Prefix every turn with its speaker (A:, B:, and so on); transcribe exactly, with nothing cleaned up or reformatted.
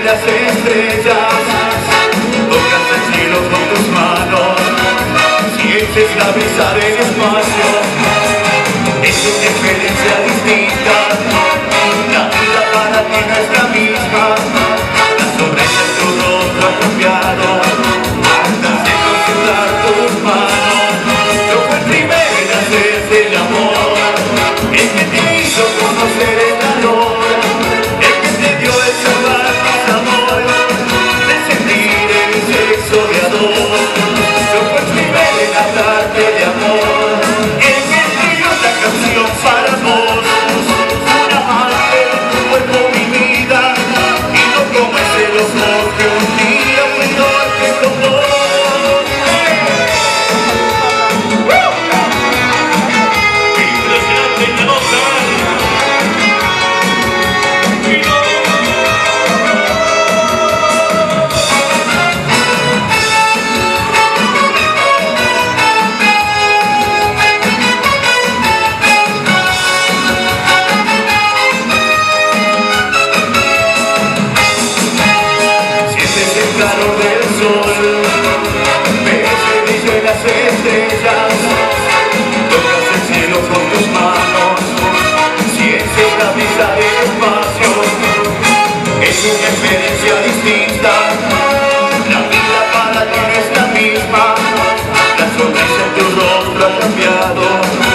A: las estrellas, tocas el cielo con tus manos, sientes la brisa del espacio. Es una experiencia distinta, la vida para ti no es la misma. La sonrisa en tu rostro ha cambiado, andas de concentrar tus manos. Yo fui el primero a hacerte el amor, el que te hizo conocer el valor, el que te dio el salvar tu sabor, de sentir el sexo de ador. Yo fui el primero en hablarte de amor, el que escribió esta canción para vos. Un amante de tu cuerpo, mi vida, y no como ese los dos que un día fui norte con vos. Impresionante esta nota. Sientes el calor del sol, ves el brillo de las estrellas, tocas el cielo con tus manos, sientes la brisa del espacio. Es una experiencia distinta, la vida para ti no es la misma. La sonrisa en tu rostro ha cambiado,